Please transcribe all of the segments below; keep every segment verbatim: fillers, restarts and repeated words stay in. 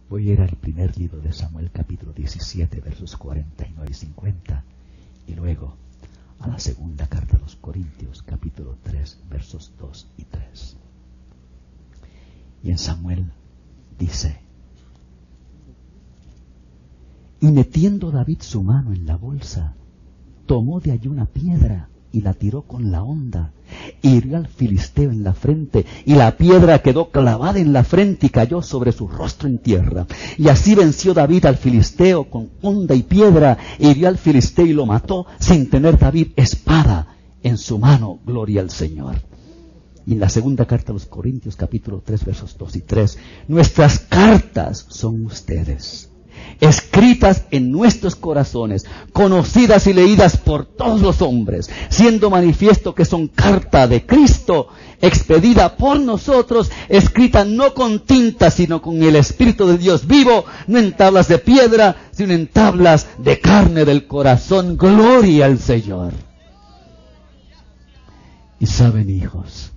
Voy a ir al primer libro de Samuel, capítulo diecisiete, versos cuarenta y nueve y cincuenta, y luego a la segunda carta a los Corintios, capítulo tres, versos dos y tres. Y en Samuel dice: y metiendo David su mano en la bolsa, tomó de allí una piedra y la tiró con la honda, hirió al filisteo en la frente, y la piedra quedó clavada en la frente y cayó sobre su rostro en tierra. Y así venció David al filisteo con honda y piedra, hirió al filisteo y lo mató, sin tener David espada en su mano. Gloria al Señor. Y en la segunda carta a los Corintios, capítulo tres, versos dos y tres, nuestras cartas son ustedes, escritas en nuestros corazones, conocidas y leídas por todos los hombres, siendo manifiesto que son carta de Cristo, expedida por nosotros, escrita no con tinta, sino con el Espíritu de Dios vivo, no en tablas de piedra, sino en tablas de carne del corazón. Gloria al Señor. Y saben, hijos,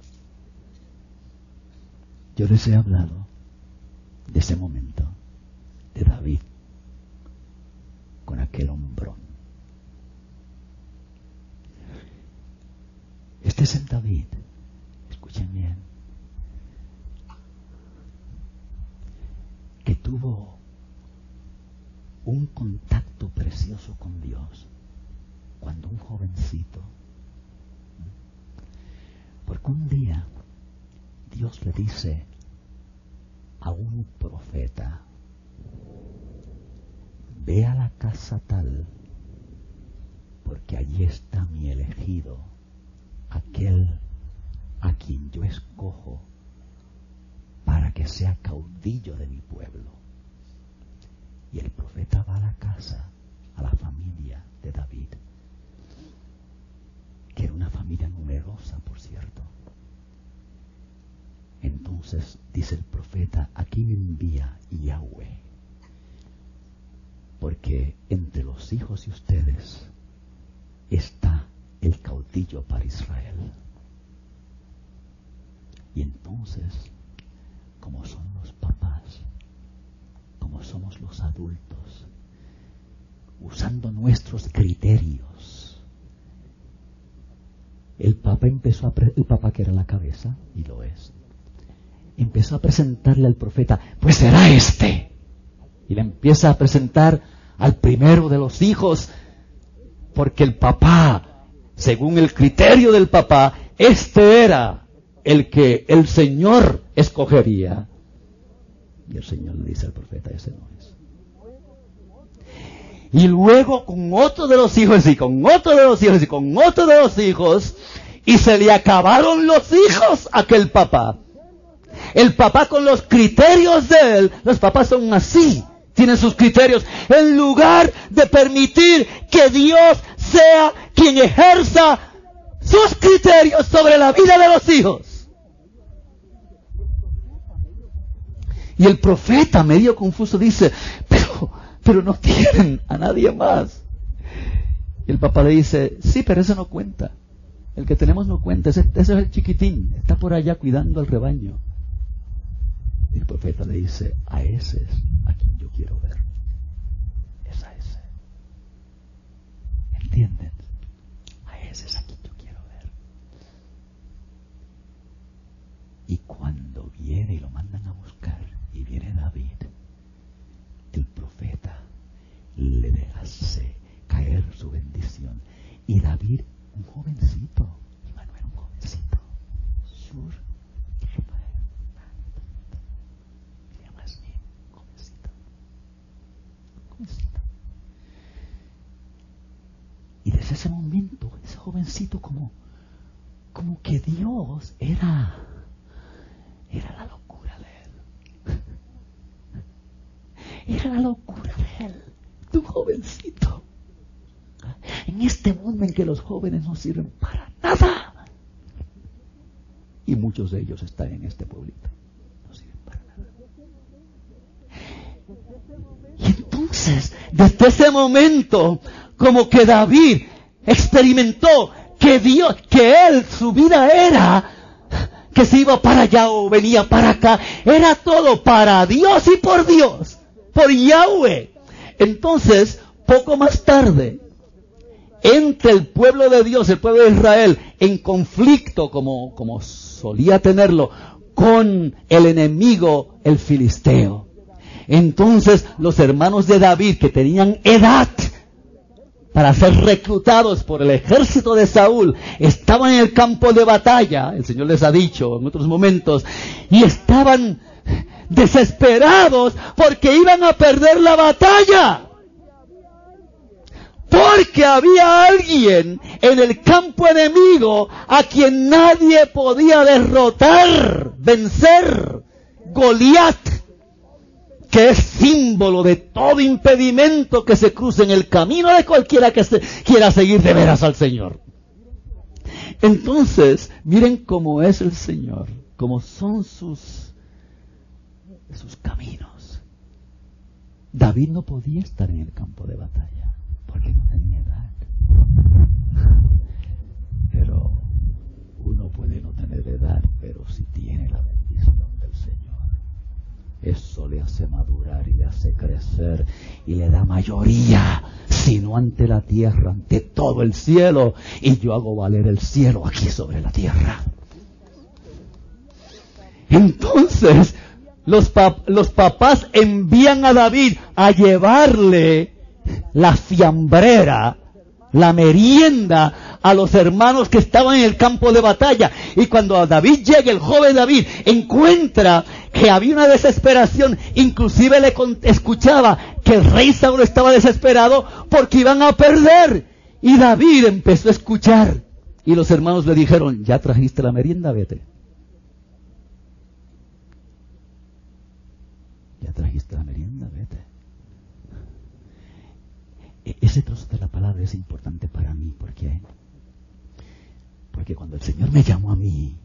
yo les he hablado de ese momento de David con aquel hombrón. Este es el David, escuchen bien, que tuvo un contacto precioso con Dios cuando un jovencito, porque un día Dios le dice a un profeta: ve a la casa tal, porque allí está mi elegido, aquel a quien yo escojo para que sea caudillo de mi pueblo. Y el profeta va a la casa, a la familia de David, que era una familia numerosa, por cierto. Entonces dice el profeta: aquí me envía Yahweh, porque entre los hijos de ustedes está el caudillo para Israel. Y entonces, como son los papás, como somos los adultos, usando nuestros criterios, el papá empezó a pre- el papá que era la cabeza, y lo es, empezó a presentarle al profeta: pues será este. Y le empieza a presentar al primero de los hijos, porque el papá, según el criterio del papá, este era el que el Señor escogería. Y el Señor le dice al profeta: ese no es. Y luego con otro de los hijos, y con otro de los hijos, y con otro de los hijos, y se le acabaron los hijos a aquel papá. El papá con los criterios de él, los papás son así, tienen sus criterios, en lugar de permitir que Dios sea quien ejerza sus criterios sobre la vida de los hijos. Y el profeta, medio confuso, dice: pero, pero no tienen a nadie más. Y el papá le dice: sí, pero ese no cuenta. El que tenemos no cuenta, ese, ese es el chiquitín, está por allá cuidando al rebaño. Y el profeta le dice: a ese es a quien yo quiero ver. Es a ese. ¿Entienden? A ese es a quien yo quiero ver. Y cuando viene y lo mandan a buscar, y viene David, el profeta le dejase caer su bendición. Y David, un jovencito, y Manuel, un jovencito, sur, y desde ese momento, ese jovencito, como, como que Dios era, era la locura de él. Era la locura de él, de un jovencito. En este mundo en que los jóvenes no sirven para nada. Y muchos de ellos están en este pueblito. No sirven para nada. Y entonces, desde ese momento, como que David experimentó que Dios, que él, su vida era que se iba para allá o venía para acá. Era todo para Dios y por Dios, por Yahweh. Entonces, poco más tarde, entre el pueblo de Dios, el pueblo de Israel, en conflicto, como, como solía tenerlo, con el enemigo, el filisteo. Entonces, los hermanos de David, que tenían edad para ser reclutados por el ejército de Saúl, estaban en el campo de batalla, el Señor les ha dicho en otros momentos, y estaban desesperados porque iban a perder la batalla. Porque había alguien en el campo enemigo a quien nadie podía derrotar, vencer, Goliat, que es símbolo de todo impedimento que se cruce en el camino de cualquiera que se quiera seguir de veras al Señor. Entonces, miren cómo es el Señor, cómo son sus, sus caminos. David no podía estar en el campo de batalla, porque no tenía edad. Pero uno puede no tener edad, pero si tiene la bendición del Señor, eso le hace madurar y le hace crecer y le da mayoría, sino ante la tierra, ante todo el cielo, y yo hago valer el cielo aquí sobre la tierra. Entonces, los, pap- los papás envían a David a llevarle la fiambrera, la merienda a los hermanos que estaban en el campo de batalla. Y cuando a David llega, el joven David encuentra que había una desesperación, inclusive le con- escuchaba que el rey Saúl estaba desesperado porque iban a perder. Y David empezó a escuchar, y los hermanos le dijeron: ya trajiste la merienda, vete. Ya trajiste la merienda, vete. Ese trozo de la palabra es importante para mí, porque porque cuando el Señor me llamó a mí,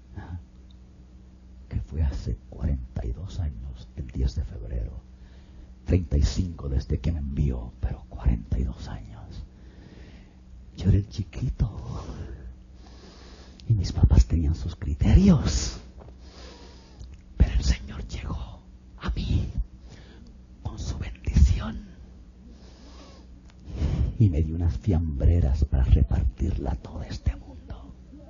que fue hace cuarenta y dos años, el diez de febrero, treinta y cinco desde que me envió, pero cuarenta y dos años, yo era el chiquito, y mis papás tenían sus criterios, pero el Señor llegó a mí con su bendición y me dio unas fiambreras para repartirla a todo este mundo.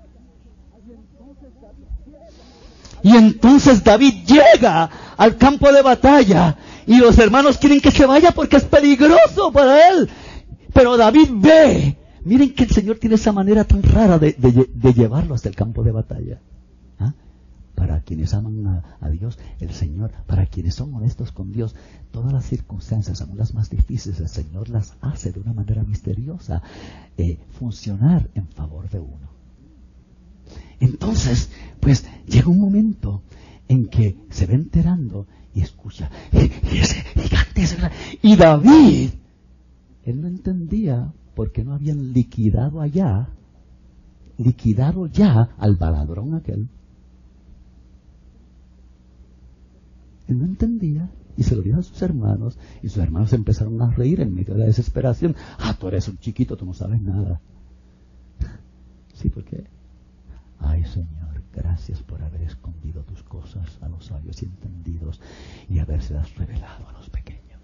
Y entonces David llega al campo de batalla y los hermanos quieren que se vaya porque es peligroso para él. Pero David ve, miren que el Señor tiene esa manera tan rara de, de, de llevarlo hasta el campo de batalla. ¿Ah? Para quienes aman a, a Dios, el Señor, para quienes son honestos con Dios, todas las circunstancias, aún las más difíciles, el Señor las hace de una manera misteriosa eh, funcionar en favor de uno. Entonces, pues llega un momento en que se va enterando y escucha, y ese gigante, ese gran... y David, él no entendía por qué no habían liquidado allá, liquidado ya al baladrón aquel. Él no entendía y se lo dijo a sus hermanos, y sus hermanos empezaron a reír en medio de la desesperación. Ah, tú eres un chiquito, tú no sabes nada. Sí, ¿por qué? Ay, Señor, gracias por haber escondido tus cosas a los sabios y entendidos y habérselas revelado a los pequeños.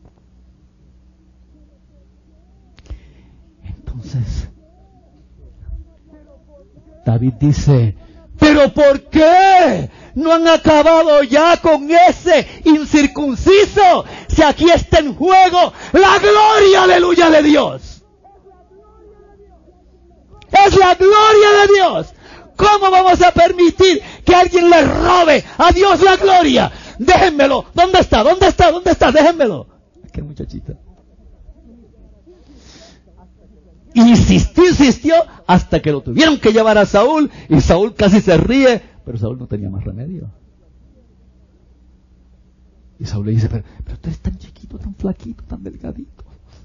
Entonces, David dice: ¿pero por qué no han acabado ya con ese incircunciso? Si aquí está en juego la gloria, aleluya, de Dios. Es la gloria de Dios. ¿Cómo vamos a permitir que alguien le robe a Dios la gloria? Déjenmelo. ¿Dónde está? ¿Dónde está? ¿Dónde está? Déjenmelo. Qué muchachita. Insistió, insistió, hasta que lo tuvieron que llevar a Saúl, y Saúl casi se ríe, pero Saúl no tenía más remedio. Y Saúl le dice: pero, pero tú eres tan chiquito, tan flaquito, tan delgadito.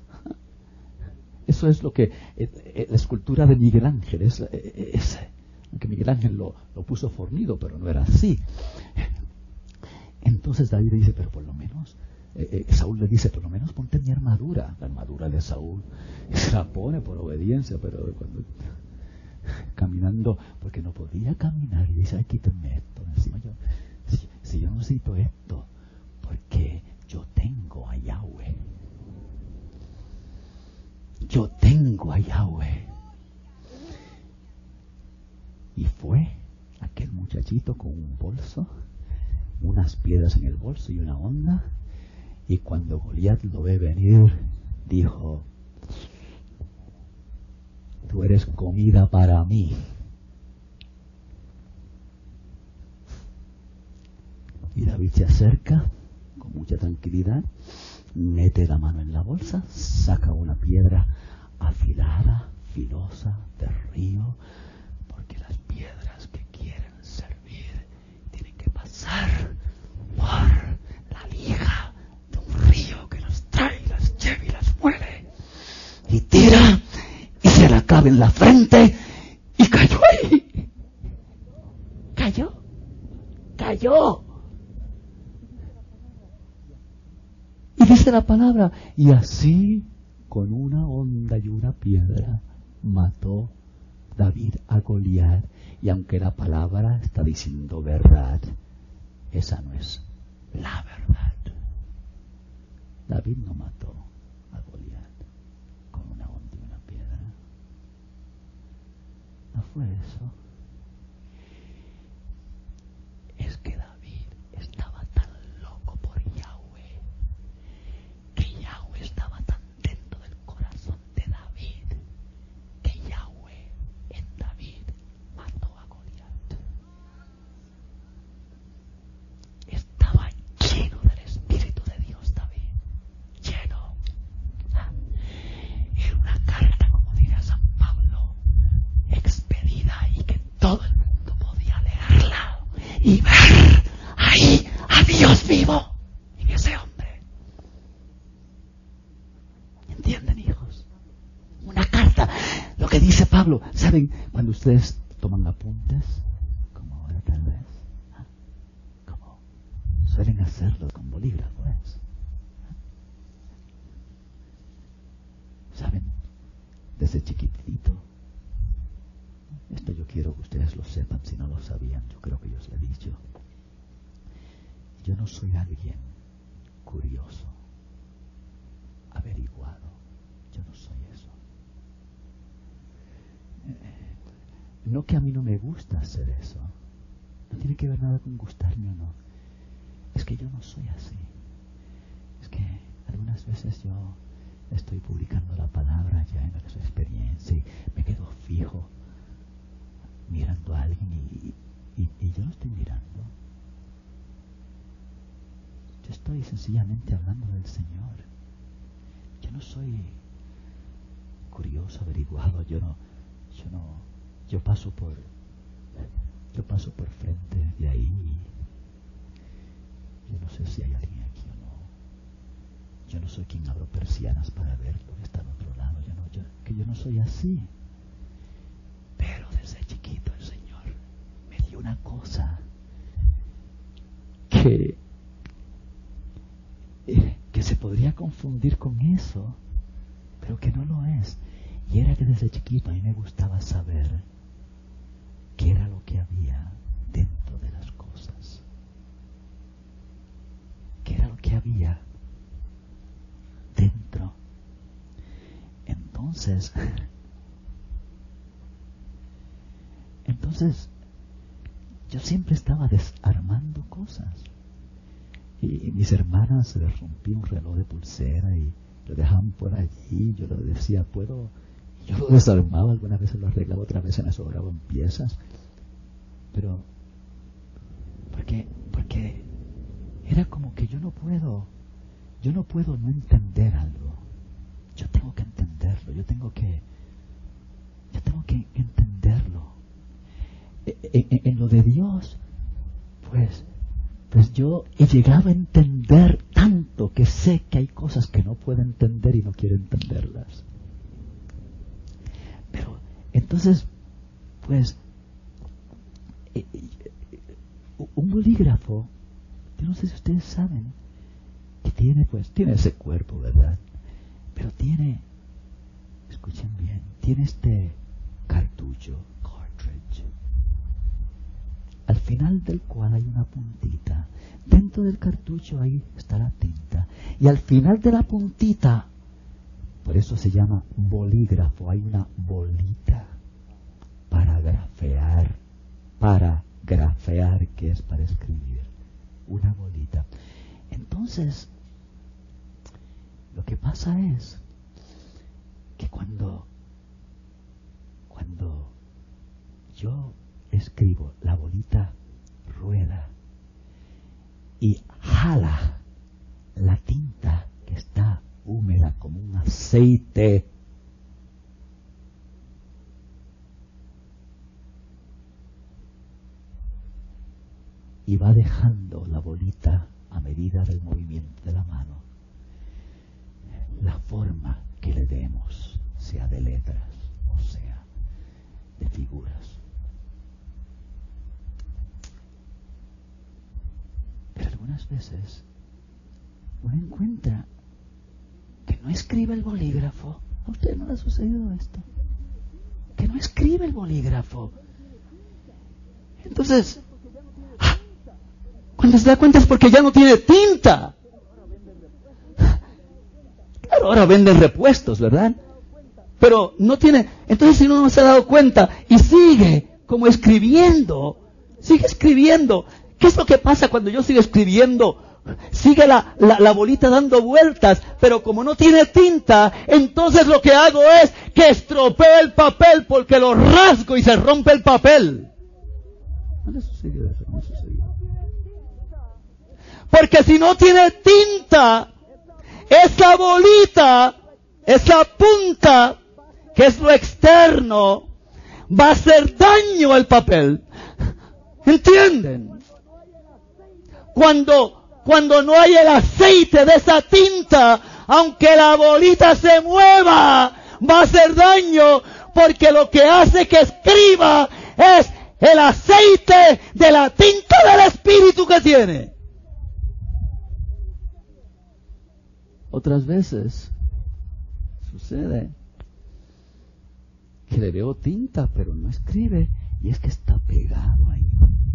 Eso es lo que, eh, la escultura de Miguel Ángel, es, es, aunque Miguel Ángel lo, lo puso fornido, pero no era así. Entonces David le dice: pero por lo menos, eh, eh, Saúl le dice, por lo menos ponte mi armadura, la armadura de Saúl, y se la pone por obediencia, pero cuando caminando, porque no podía caminar, y dice, ay, quítame esto encima. Yo, si, si yo no necesito esto, porque yo tengo a Yahweh. Yo tengo a Yahweh. Y fue aquel muchachito con un bolso, unas piedras en el bolso y una onda, y cuando Goliat lo ve venir, dijo, tú eres comida para mí. Y David se acerca con mucha tranquilidad, mete la mano en la bolsa, saca una piedra afilada, filosa, de río, porque las piedras que quieren servir tienen que pasar por la liga de un río que las trae, las lleva y las mueve. Y tira, y se la clava en la frente, y cayó ahí. Cayó, cayó. Y dice la palabra, y así, con una onda y una piedra, mató David a Goliat. Y aunque la palabra está diciendo verdad, esa no es la verdad. David no mató a Goliat con una onda y una piedra. No fue eso. Es que David estaba tan loco por Yahweh, que Yahweh estaba tan dentro del corazón de David, que Yahweh en David mató a Goliat. Estaba lleno del Espíritu de Dios David, lleno. Era una carta, como diría San Pablo, expedida y que todo el mundo podía leerla y ver ahí a Dios vivo en ese hombre. ¿Entienden, hijos? Una carta. Lo que dice Pablo, ¿saben? Cuando ustedes toman apuntes, como ahora tal vez, ¿eh? Como suelen hacerlo con bolígrafos, ¿saben? Desde chiquitito. Esto yo quiero que ustedes lo sepan, si no lo sabían, yo creo que yo os lo he dicho. Yo no soy alguien curioso, averiguado. Yo no soy eso. No que a mí no me gusta hacer eso. No tiene que ver nada con gustarme o no. Es que yo no soy así. Es que algunas veces yo estoy publicando la palabra ya en su experiencia y me quedo fijo mirando a alguien y, y, y yo no estoy mirando. Yo estoy sencillamente hablando del Señor. Yo no soy curioso, averiguado. Yo no, yo no, yo paso por, yo paso por frente de ahí. Yo no sé si hay alguien aquí o no. Yo no soy quien abro persianas para ver lo que está al otro lado. Yo no, yo, que yo no soy así. Pero desde chiquito el Señor me dio una cosa que, eh, que se podría confundir con eso, pero que no lo es. Y era que desde chiquito a mí me gustaba saber qué era lo que había dentro de las cosas. ¿Qué era lo que había dentro? Entonces, entonces, yo siempre estaba desarmando cosas. Y, y mis hermanas se les rompía un reloj de pulsera y lo dejaban por allí. Yo lo decía, puedo. Yo lo desarmaba, algunas veces lo arreglaba, otras veces me sobraban piezas. Pero, porque, porque era como que yo no puedo, yo no puedo no entender algo. Yo tengo que entenderlo, yo tengo que, yo tengo que entenderlo. En, en, en lo de Dios, pues, pues yo he llegado a entender tanto que sé que hay cosas que no puedo entender y no quiero entenderlas. Pero, entonces, pues, eh, un bolígrafo, yo no sé si ustedes saben, que tiene, pues, tiene ese cuerpo, ¿verdad? Pero tiene, escuchen bien, tiene este car cartucho, cartridge, al final del cual hay una puntita. Dentro del cartucho ahí está la tinta. Y al final de la puntita, por eso se llama bolígrafo, hay una bolita para grafear, para grafear, que es para escribir, una bolita. Entonces, lo que pasa es que cuando, cuando yo escribo, la bolita rueda y jala la tinta que está húmeda como un aceite. Y va dejando la bolita a medida del movimiento de la mano la forma que le demos, sea de letras o sea de figuras. Pero algunas veces uno encuentra que no escribe el bolígrafo. ¿A usted no le ha sucedido esto? Que no escribe el bolígrafo. Entonces, cuando se da cuenta es porque ya no tiene tinta. Claro, ahora venden repuestos, ¿verdad? Pero no tiene. Entonces, si uno no se ha dado cuenta y sigue como escribiendo, sigue escribiendo. ¿Qué es lo que pasa cuando yo sigo escribiendo? Sigue la, la, la bolita dando vueltas, pero como no tiene tinta, entonces lo que hago es que estropeo el papel porque lo rasgo y se rompe el papel. ¿No le sucedió eso? ¿No le sucedió? Porque si no tiene tinta, esa bolita, esa punta, que es lo externo, va a hacer daño al papel. ¿Entienden? Cuando, cuando no hay el aceite de esa tinta, aunque la bolita se mueva, va a hacer daño, porque lo que hace que escriba es el aceite de la tinta del espíritu que tiene. Otras veces sucede que le veo tinta, pero no escribe, y es que está pegado ahí.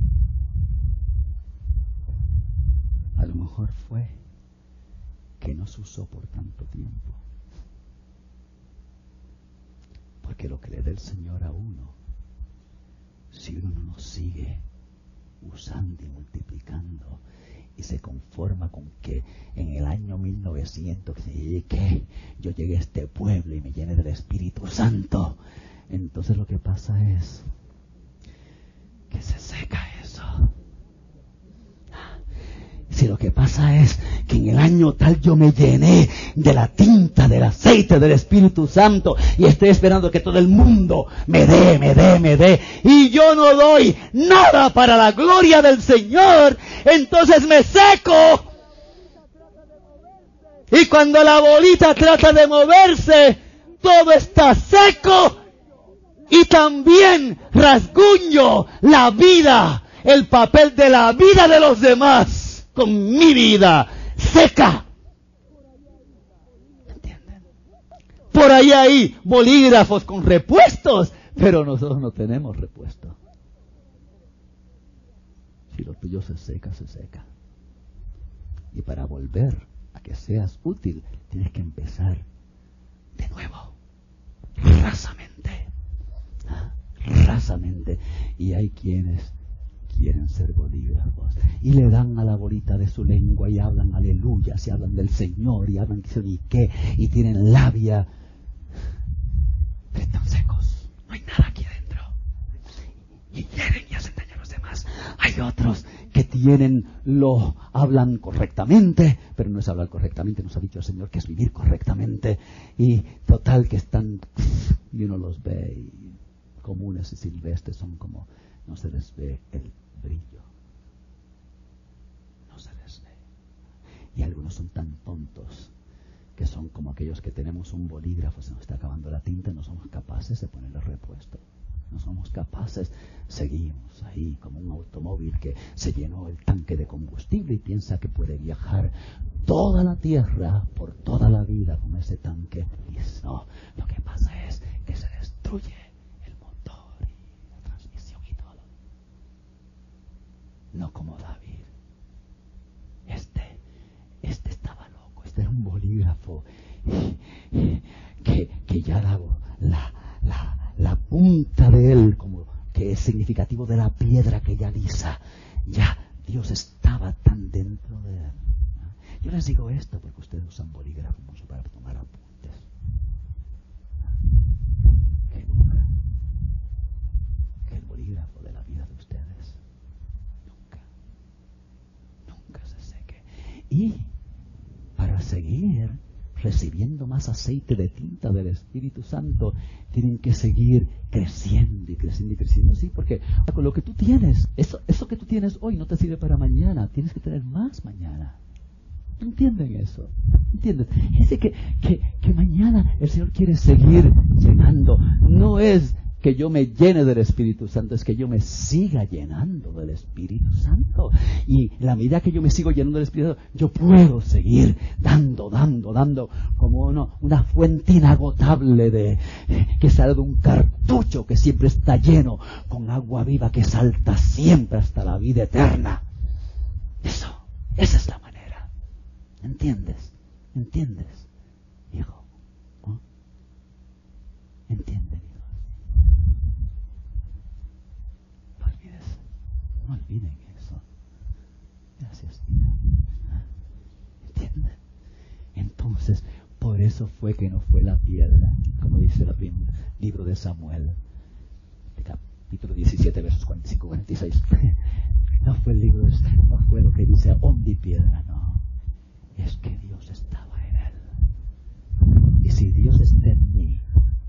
A lo mejor fue que no se usó por tanto tiempo. Porque lo que le da el Señor a uno, si uno no lo sigue usando y multiplicando, y se conforma con que en el año mil novecientos que yo llegué a este pueblo y me llené del Espíritu Santo, entonces lo que pasa es que se seca eso. Si lo que pasa es que en el año tal yo me llené de la tinta, del aceite del Espíritu Santo, y estoy esperando que todo el mundo me dé, me dé, me dé, y yo no doy nada para la gloria del Señor, entonces me seco. Y cuando la bolita trata de moverse, todo está seco, y también rasguño la vida, el papel de la vida de los demás, con mi vida seca. ¿Entienden? Por ahí hay bolígrafos con repuestos, pero nosotros no tenemos repuesto. Si lo tuyo se seca, se seca. Y para volver a que seas útil, tienes que empezar de nuevo, rasamente. ¿Ah? Rasamente. Y hay quienes quieren ser bolígrafos y le dan a la bolita de su lengua y hablan aleluya, y hablan del Señor y hablan que ni qué, y tienen labia, pero están secos, no hay nada aquí adentro, y hieren y hacen daño a los demás. Hay otros que tienen, lo hablan correctamente, pero no es hablar correctamente, nos ha dicho el Señor que es vivir correctamente, y total que están, y uno los ve y comunes y silvestres, son como, no se les ve el brillo, no se les ve. Y algunos son tan tontos que son como aquellos que tenemos un bolígrafo, se nos está acabando la tinta y no somos capaces de ponerle repuesto, no somos capaces, seguimos ahí como un automóvil que se llenó el tanque de combustible y piensa que puede viajar toda la tierra por toda la vida con ese tanque, y no, lo que pasa es que se destruye el motor. no como David. Este, este estaba loco, este era un bolígrafo que, que ya la, la, la, la punta de él, como que es significativo de la piedra que ya lisa, ya Dios estaba tan dentro de él. Yo les digo esto porque ustedes usan bolígrafos para tomar apuntes. Que nunca, que el bolígrafo de la vida de ustedes nunca, nunca se seque. Y para seguir recibiendo más aceite de tinta del Espíritu Santo, tienen que seguir creciendo y creciendo y creciendo. Sí, porque con lo que tú tienes, eso, eso que tú tienes hoy no te sirve para mañana, tienes que tener más mañana. ¿Entienden eso? ¿Entienden? Es de que, que, que mañana el Señor quiere seguir llenando. No es que yo me llene del Espíritu Santo, es que yo me siga llenando del Espíritu Santo. Y en la medida que yo me sigo llenando del Espíritu Santo, yo puedo seguir dando, dando, dando, como uno, una fuente inagotable de que sale de un cartucho que siempre está lleno con agua viva que salta siempre hasta la vida eterna. Eso, esa es la manera. ¿Entiendes? ¿Entiendes, hijo? ¿No? ¿Entienden, hijo? No olvides, no olviden eso. Gracias, Tina. ¿Entienden? Entonces, por eso fue que no fue la piedra, como dice el primer libro de Samuel, capítulo diecisiete, versos cuarenta y cinco a cuarenta y seis. No fue el libro, de, no fue lo que dice hombre y piedra, no. Es que Dios estaba en él. Y si Dios está en mí,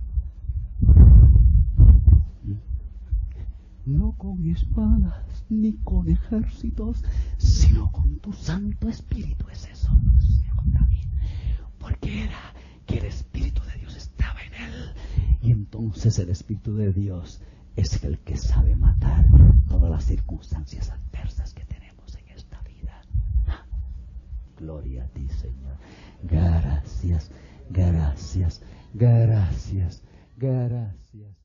no con espadas ni con ejércitos, sino con tu Santo Espíritu, es eso, con David. Porque era que el Espíritu de Dios estaba en él. Y entonces el Espíritu de Dios es el que sabe matar todas las circunstancias adversas que tenemos en esta vida. Gloria a ti, Señor. Gracias, gracias, gracias, gracias.